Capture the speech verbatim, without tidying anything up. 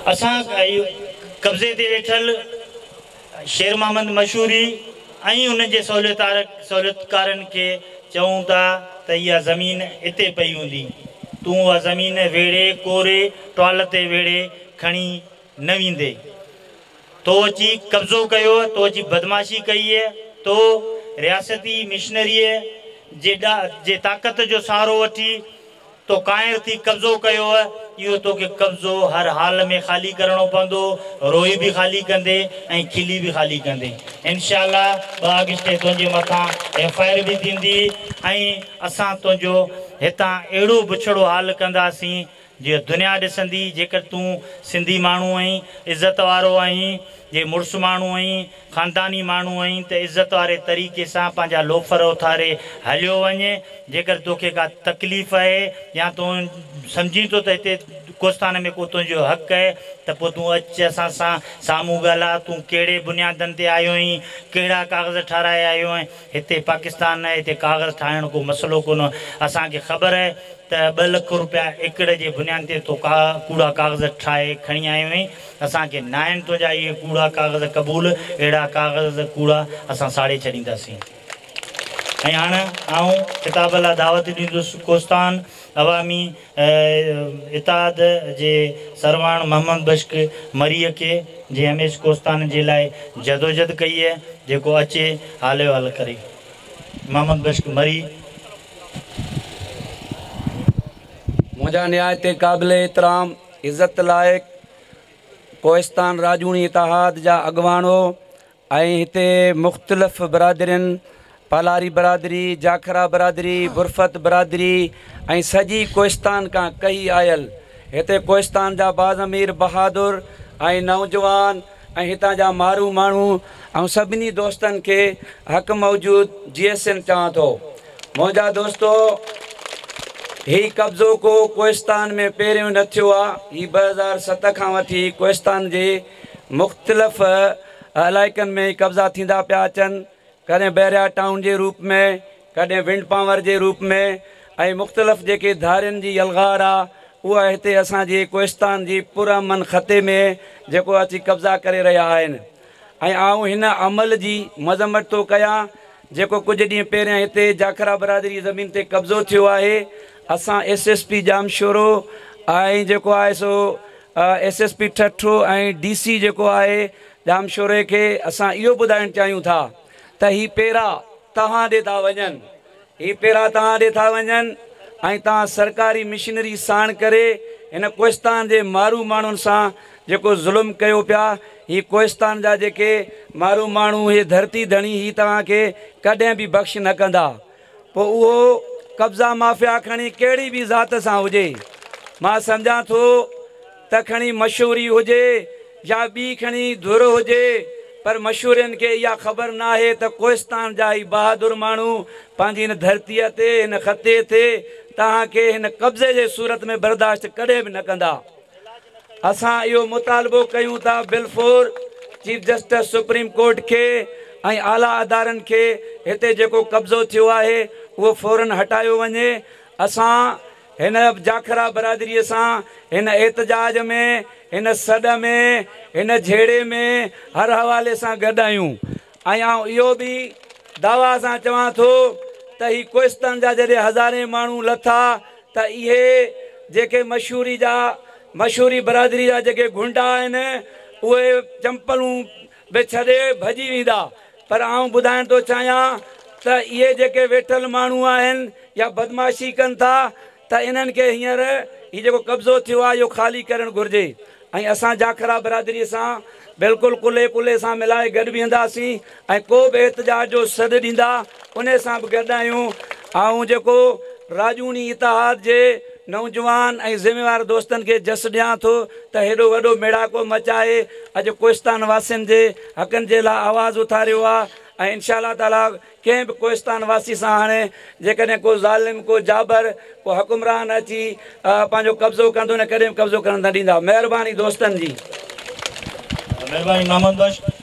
असां कब्ज़े ते वेठल शेर मोहम्मद मशहूरी ऐं उनजे सहूलियतकार सहूलियतकारनि खे चऊं था त इहा ज़मीन हिते पई हूंदी, तूं उहा ज़मीन वेड़े कोरे टुआल ते वेड़े खणी न वेंदे। तो अची कब्ज़ो कयो, तो अची बदमाशी कई है, तो रियासती मिशनरीअ जे ॾा जे ताक़त जो सहारो वठी तो काइर थी कब्ज़ो कयो है। इहो तोखे कब्ज़ो हर हाल में ख़ाली करणो पवंदो, रोई भी ख़ाली कंदे ऐं खिली भी ख़ाली कंदे। इंशाअल्लाह ॿ अगस्ट तुंहिंजे मथां एफ आई आर भी थींदी ऐं असां तुंहिंजो हितां अहिड़ो बुछड़ो हाल कंदासीं जो दुनिया ॾिसंदी। जेकर तूं सिंधी माण्हू आहीं, इज़त वारो आहीं, जे मुड़ुस माण्हू आहीं, ख़ानदानी माण्हू आहीं, त इज़त वारे तरीक़े सां पंहिंजा लोफर उथारे हलियो वञे। जेकर तोखे का तकलीफ़ आहे या तूं सम्झी थो त हिते कोस्तान में को तुंहिंजो हक़ आहे, त पोइ तूं अचु असां सां साम्हूं ॻाल्हाए। तूं कहिड़े बुनियादनि ते आयो आहीं, कहिड़ा कागज़ ठाराए आयो आहीं। हिते पाकिस्तान आहे, हिते कागज़ ठाहिण को मसइलो कोन। असांखे ख़बर आहे त ॿ लख रुपया एकड़ जे बुनियाद ते तो का कूड़ा कागज़ ठाहे खणी आयो आहीं। असांखे न आहिनि तुंहिंजा इहे कूड़ा कागज़ क़बूल, अहिड़ा कागज़ कूड़ा असां साड़े छॾींदासीं। ऐं हाणे आऊं किताब लाइ दावत ॾींदुसि कोस्तान अवामी इताद जे सरवाण मोहम्मद बश्क मरीअ खे, जे हमेशह कोस्तान जे लाइ जदोजहद कई है, जेको अचे हाले हाल करे। मोहम्मद बश्क मरी। मुझा निहायत क़ाबिल एहतराम इज़त लायक कोहिस्तान राजूनी इतिहाद जा अगवाणो ऐं हिते मुख़्तलिफ़ बरादरियुनि, पालारी बरादरी, जाखरा बरादरी, बुरफत बरादरी ऐं सॼी कोहिस्तान खां कई आयल हिते कोहिस्तान जा बाज़मीर बहादुर ऐं नौजवान ऐं हितां जा मारू माण्हू ऐं सभिनी दोस्तनि खे हक़ मौजूद जी एस एन चवां थो। मुंहिंजा दोस्तो, ही कब्ज़ो को कोहिस्तान में पहिरियों न थियो आहे। ही ॿ हज़ार सत खां वठी कोहिस्तान जे मुख़्तलिफ़ इलाइक़नि में कब्ज़ा थींदा पिया अचनि, कॾहिं बैरिया टाउन जे रूप में, कॾहिं विंड पावर जे रूप में, ऐं मुख़्तलिफ़ जेके धारियुनि जी यलगार आहे उहा हिते असांजे कोहिस्तान जी पुरअमन ख़ते में जेको अची कब्ज़ा करे रहिया आहिनि। ऐं आऊं हिन अमल जी मज़म्मत थो कयां जेको कुझु ॾींहं पहिरियां हिते जाखरा बरादरी ज़मीन ते कब्ज़ो थियो आहे। असां एस एस पी जामशोरो ऐं जेको आहे सो एस एस पी ठठो ऐं डी सी जेको आहे जामशोरे खे असां इहो ॿुधाइणु चाहियूं था त ही पहिरां तव्हां ॾे था वञनि, ही पहिरां तव्हां ॾे था वञनि ऐं तव्हां सरकारी मिशनरी साण करे हिन कोहिस्तान जे मारू माण्हुनि सां जेको ज़ुल्म कयो पिया, ही कोहिस्तान जा जेके मारू माण्हू, हे धरती धणी, ही तव्हांखे कॾहिं बि बख़्श न कंदा। पोइ उहो कब्ज़ा माफ़िया खणी कहिड़ी बि ज़ात सां हुजे, मां सम्झां थो त खणी मशहूरी हुजे या ॿी खणी धुर हुजे, पर मशहूरनि खे इहा ख़बर न आहे त कोहिस्तान जा ही बहादुर माण्हू पंहिंजी हिन धरतीअ ते, हिन ख़ते ते तव्हांखे हिन कब्ज़े जे सूरत में बर्दाश्त कॾहिं बि न कंदा। असां इहो मुतालबो कयूं था बिलफोर चीफ जस्टिस सुप्रीम कोर्ट खे ऐं आला अदारनि खे, हिते जेको कब्ज़ो थियो आहे उहो फ़ौरन हटायो वञे। असां हिन जाखरा बरादरीअ सां हिन एहतजाज में, हिन सॾ में, हिन झेड़े में हर हवाले सां गॾु आहियूं। ऐं आउं इहो बि दावा सां चवां थो त ही कोहिस्तान जा जॾहिं हज़ारे माण्हू लथा त इहे जेके मशहूरी जा मशहूरी बरादरी जा जेके गुंडा आहिनि उहे चंपलूं बि छॾे भॼी वेंदा। पर आउं ॿुधाइण थो चाहियां त इहे जेके वेठल माण्हू आहिनि या बदमाशी कनि था, त इन्हनि खे हींअर हीउ जेको कब्ज़ो थियो आहे इहो ख़ाली करणु घुरिजे। ऐं असां जाखरा बरादरीअ सां बिल्कुलु कुल्हे कुल्हे सां मिलाए गॾु बीहंदासीं ऐं को बि एहतजाज जो सॾु ॾींदा उन सां बि गॾु आहियूं। ऐं जेको राजूनी इतिहाद जे नौजवान ऐं ज़िम्मेवार दोस्तनि खे जस ॾियां थो त हेॾो वॾो मेड़ाको मचाए अॼु कोहिस्तान वासियुनि जे हक़नि जे लाइ आवाज़ु उथारियो आहे। ऐं इनशा अल्लाह ताला कंहिं बि कोहिस्तान वासी सां हाणे जेकॾहिं को ज़ालिम, को जाबर, को हुकुमरान अची पंहिंजो कब्ज़ो कंदो न, कॾहिं बि कब्ज़ो करण न ॾींदा। महिरबानी दोस्तनि जी। महिरबानी मोहम्मद बश्क।